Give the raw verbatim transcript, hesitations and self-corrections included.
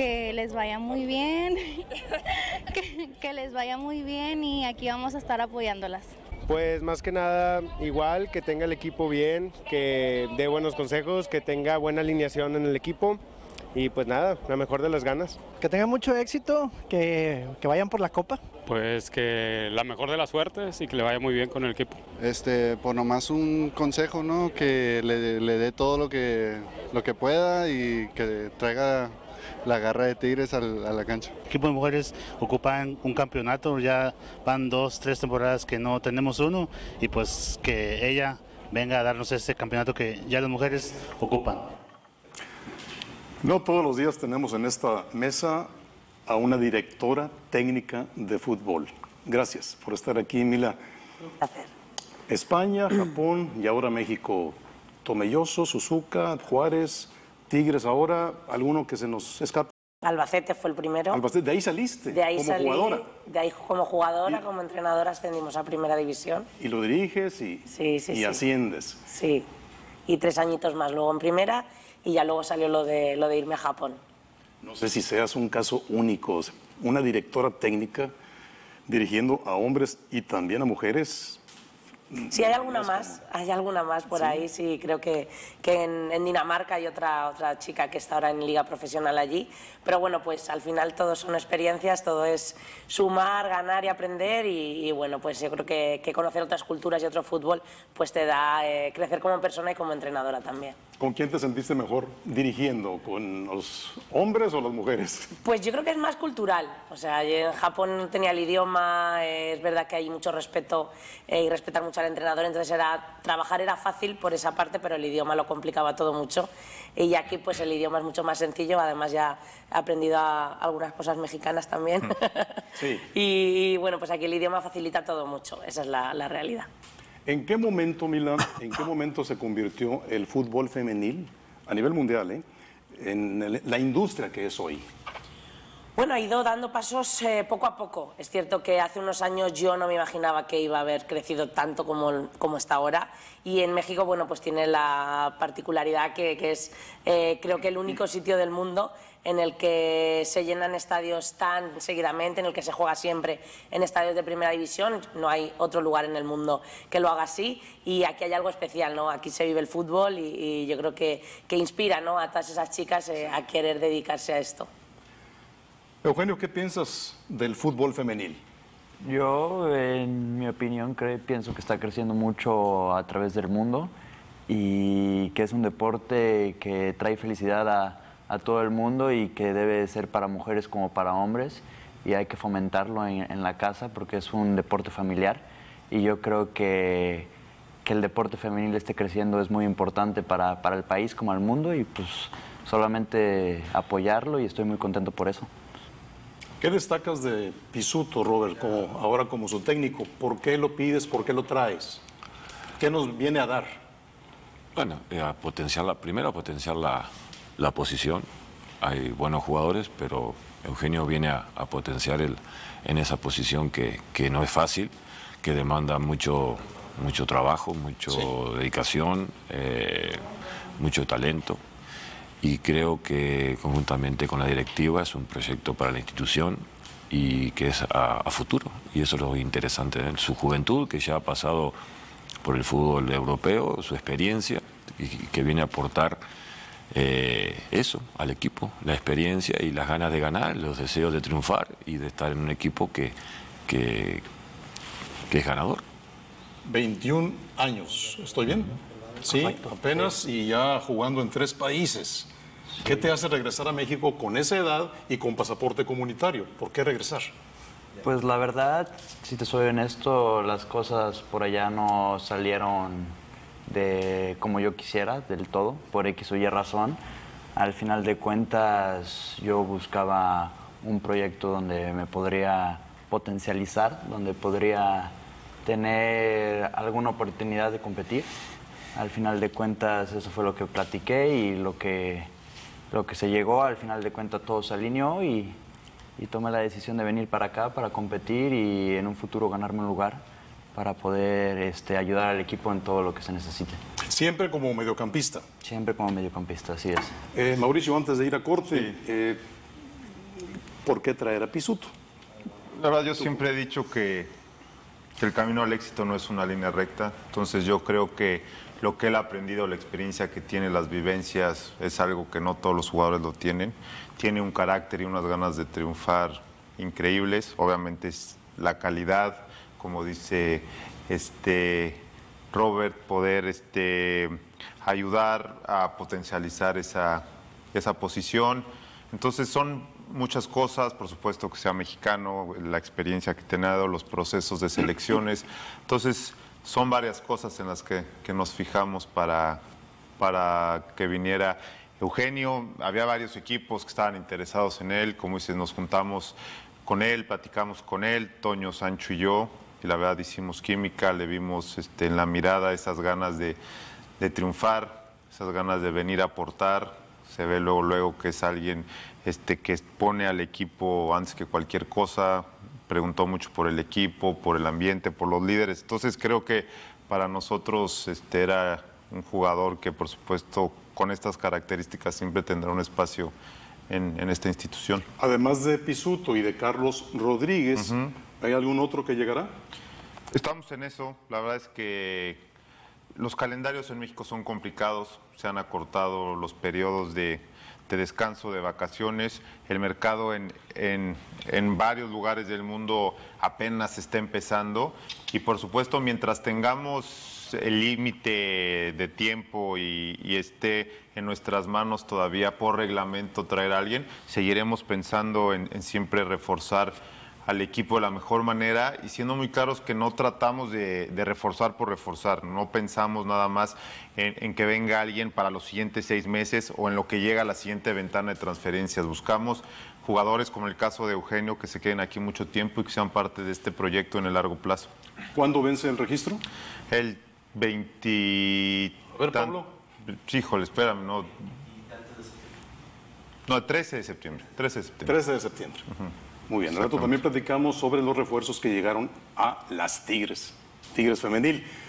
que les vaya muy bien, que, que les vaya muy bien y aquí vamos a estar apoyándolas. Pues más que nada, igual, que tenga el equipo bien, que dé buenos consejos, que tenga buena alineación en el equipo y pues nada, la mejor de las ganas. Que tengan mucho éxito, que, que vayan por la copa. Pues que la mejor de las suertes y que le vaya muy bien con el equipo. Este, pues nomás un consejo, ¿no? Que le, le dé todo lo que, lo que pueda y que traiga la garra de Tigres al, a la cancha. El equipo de mujeres ocupan un campeonato, ya van dos, tres temporadas que no tenemos uno y pues que ella venga a darnos ese campeonato que ya las mujeres ocupan. No todos los días tenemos en esta mesa a una directora técnica de fútbol. Gracias por estar aquí, Mila. Un placer. España, Japón y ahora México. Tomelloso, Suzuka, Juárez, Tigres ahora, ¿alguno que se nos escape? Albacete fue el primero. Albacete, de ahí saliste, de ahí como salí, jugadora. De ahí como jugadora, y, como entrenadora ascendimos a Primera División. Y lo diriges y, sí, sí, y sí. asciendes. Sí, y tres añitos más luego en Primera y ya luego salió lo de, lo de irme a Japón. No sé si seas un caso único, una directora técnica dirigiendo a hombres y también a mujeres. Sí, hay alguna más, hay alguna más por ¿Sí? ahí, sí, creo que, que en, en Dinamarca hay otra, otra chica que está ahora en liga profesional allí, pero bueno, pues al final todo son experiencias, todo es sumar, ganar y aprender y, y bueno, pues yo creo que, que conocer otras culturas y otro fútbol pues te da eh, crecer como persona y como entrenadora también. ¿Con quién te sentiste mejor dirigiendo? ¿Con los hombres o las mujeres? Pues yo creo que es más cultural, o sea, yo en Japón no tenía el idioma, eh, es verdad que hay mucho respeto eh, y respetar mucho al entrenador, entonces era, trabajar era fácil por esa parte, pero el idioma lo complicaba todo mucho y aquí pues el idioma es mucho más sencillo, además ya he aprendido a, algunas cosas mexicanas también sí. y, y bueno, pues aquí el idioma facilita todo mucho, esa es la, la realidad. ¿En qué momento, Mila, en qué momento se convirtió el fútbol femenil a nivel mundial eh, en el, la industria que es hoy? Bueno, ha ido dando pasos eh, poco a poco. Es cierto que hace unos años yo no me imaginaba que iba a haber crecido tanto como, como está ahora. Y en México, bueno, pues tiene la particularidad que, que es, eh, creo que el único sitio del mundo en el que se llenan estadios tan seguidamente, en el que se juega siempre en estadios de primera división. No hay otro lugar en el mundo que lo haga así y aquí hay algo especial, ¿no? Aquí se vive el fútbol y, y yo creo que, que inspira, ¿no?, a todas esas chicas eh, a querer dedicarse a esto. Eugenio, ¿qué piensas del fútbol femenil? Yo, en mi opinión, creo, pienso que está creciendo mucho a través del mundo y que es un deporte que trae felicidad a, a todo el mundo y que debe ser para mujeres como para hombres y hay que fomentarlo en, en la casa porque es un deporte familiar y yo creo que, que el deporte femenil esté creciendo es muy importante para, para el país como al mundo y pues solamente apoyarlo y estoy muy contento por eso. ¿Qué destacas de Pizzuto, Robert, como, ahora como su técnico? ¿Por qué lo pides? ¿Por qué lo traes? ¿Qué nos viene a dar? Bueno, eh, a potenciar la, primero a potenciar la, la posición. Hay buenos jugadores, pero Eugenio viene a, a potenciar el, en esa posición que, que no es fácil, que demanda mucho, mucho trabajo, mucha sí. dedicación, eh, mucho talento. Y creo que conjuntamente con la directiva es un proyecto para la institución y que es a, a futuro. Y eso es lo interesante de él. Su juventud, que ya ha pasado por el fútbol europeo, su experiencia, y que viene a aportar eh, eso al equipo, la experiencia y las ganas de ganar, los deseos de triunfar y de estar en un equipo que, que, que es ganador. veintiún años, ¿estoy bien? Sí, apenas y ya jugando en tres países. ¿Qué te hace regresar a México con esa edad y con pasaporte comunitario? ¿Por qué regresar? Pues la verdad, si te soy honesto, las cosas por allá no salieron de como yo quisiera, del todo, por X o Y razón. Al final de cuentas, yo buscaba un proyecto donde me podría potencializar, donde podría tener alguna oportunidad de competir. Al final de cuentas, eso fue lo que platiqué y lo que, lo que se llegó. Al final de cuentas, todo se alineó y, y tomé la decisión de venir para acá para competir y en un futuro ganarme un lugar para poder este, ayudar al equipo en todo lo que se necesite. ¿Siempre como mediocampista? Siempre como mediocampista, así es. Eh, Mauricio, antes de ir a corte, sí. eh, ¿por qué traer a Pizzuto? La verdad, yo siempre he dicho que, que el camino al éxito no es una línea recta. Entonces yo creo que lo que él ha aprendido, la experiencia que tiene, las vivencias, es algo que no todos los jugadores lo tienen. Tiene un carácter y unas ganas de triunfar increíbles. Obviamente es la calidad, como dice este Robert, poder este, ayudar a potencializar esa, esa posición. Entonces son muchas cosas, por supuesto que sea mexicano, la experiencia que ha tenido, los procesos de selecciones. Entonces son varias cosas en las que, que nos fijamos para, para que viniera Eugenio. Había varios equipos que estaban interesados en él, como dices, nos juntamos con él, platicamos con él, Toño, Sancho y yo, y la verdad hicimos química, le vimos este, en la mirada esas ganas de, de triunfar, esas ganas de venir a aportar. Se ve luego, luego que es alguien este, que pone al equipo antes que cualquier cosa, preguntó mucho por el equipo, por el ambiente, por los líderes. Entonces creo que para nosotros este, era un jugador que por supuesto con estas características siempre tendrá un espacio en, en esta institución. Además de Pizzuto y de Carlos Rodríguez, uh-huh. ¿hay algún otro que llegará? Estamos en eso. La verdad es que los calendarios en México son complicados. Se han acortado los periodos de, de descanso, de vacaciones. El mercado en, en, en varios lugares del mundo apenas está empezando. Y por supuesto, mientras tengamos el límite de tiempo y, y esté en nuestras manos todavía por reglamento traer a alguien, seguiremos pensando en, en siempre reforzar al equipo de la mejor manera y siendo muy claros que no tratamos de, de reforzar por reforzar, no pensamos nada más en, en que venga alguien para los siguientes seis meses o en lo que llega a la siguiente ventana de transferencias. Buscamos jugadores como el caso de Eugenio que se queden aquí mucho tiempo y que sean parte de este proyecto en el largo plazo. ¿Cuándo vence el registro? El veinte... A ver, Pablo. Híjole, espérame, no... No, trece de septiembre. trece de septiembre. trece de septiembre. Uh-huh. Muy bien, al rato también platicamos sobre los refuerzos que llegaron a las Tigres, Tigres femenil.